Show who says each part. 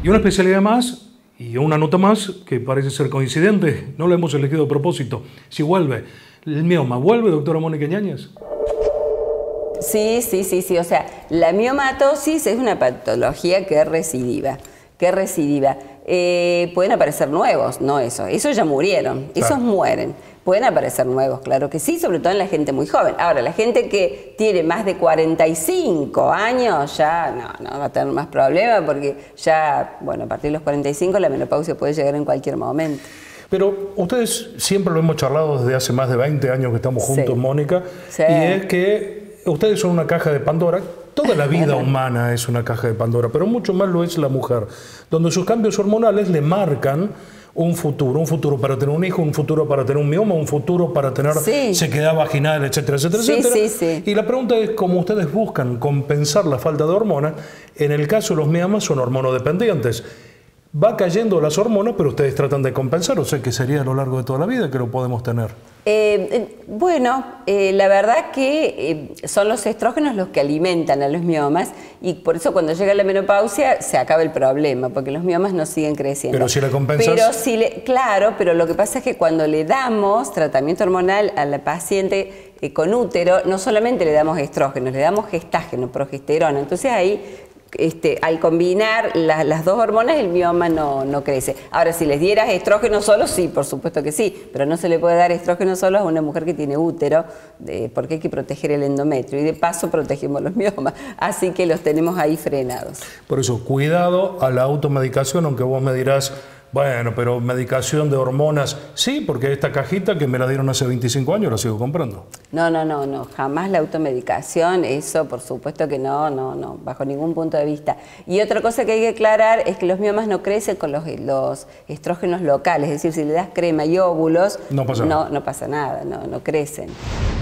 Speaker 1: Y una especialidad más, y una nota más, que parece ser coincidente, no lo hemos elegido a propósito. Si vuelve, el mioma, ¿vuelve, doctora Mónica Yáñez?
Speaker 2: Sí. O sea, la miomatosis es una patología que es recidiva. Pueden aparecer nuevos, no eso. Esos ya murieron, claro. Esos mueren. Pueden aparecer nuevos, claro que sí, sobre todo en la gente muy joven. Ahora, la gente que tiene más de 45 años ya no va a tener más problemas porque ya, bueno, a partir de los 45 la menopausia puede llegar en cualquier momento.
Speaker 1: Pero ustedes siempre lo hemos charlado desde hace más de 20 años que estamos juntos, sí. Mónica, sí. Y es que ustedes son una caja de Pandora. Toda la vida humana es una caja de Pandora, pero mucho más lo es la mujer, donde sus cambios hormonales le marcan un futuro para tener un hijo, un futuro para tener un mioma, un futuro para tener sequedad vaginal, etcétera, etcétera, etcétera. Sí. Y la pregunta es cómo ustedes buscan compensar la falta de hormonas. En el caso de los miomas son hormonodependientes. Va cayendo las hormonas, pero ustedes tratan de compensar, o sea que sería a lo largo de toda la vida que lo podemos tener.
Speaker 2: La verdad que son los estrógenos los que alimentan a los miomas y por eso cuando llega la menopausia se acaba el problema, porque los miomas no siguen creciendo.
Speaker 1: Pero si la compensas...
Speaker 2: Claro, pero lo que pasa es que cuando le damos tratamiento hormonal a la paciente con útero, no solamente le damos estrógenos, le damos gestágeno, progesterona. Entonces ahí... al combinar las dos hormonas el mioma no crece. Ahora, si les dieras estrógeno solo, sí, por supuesto que sí, pero no se le puede dar estrógeno solo a una mujer que tiene útero, porque hay que proteger el endometrio y de paso protegemos los miomas, así que los tenemos ahí frenados.
Speaker 1: Por eso, cuidado a la automedicación, aunque vos me dirás, bueno, pero medicación de hormonas, sí, porque esta cajita que me la dieron hace 25 años la sigo comprando. No,
Speaker 2: jamás la automedicación, eso por supuesto que no, bajo ningún punto de vista. Y otra cosa que hay que aclarar es que los miomas no crecen con los estrógenos locales, es decir, si le das crema y óvulos, no pasa nada, no crecen.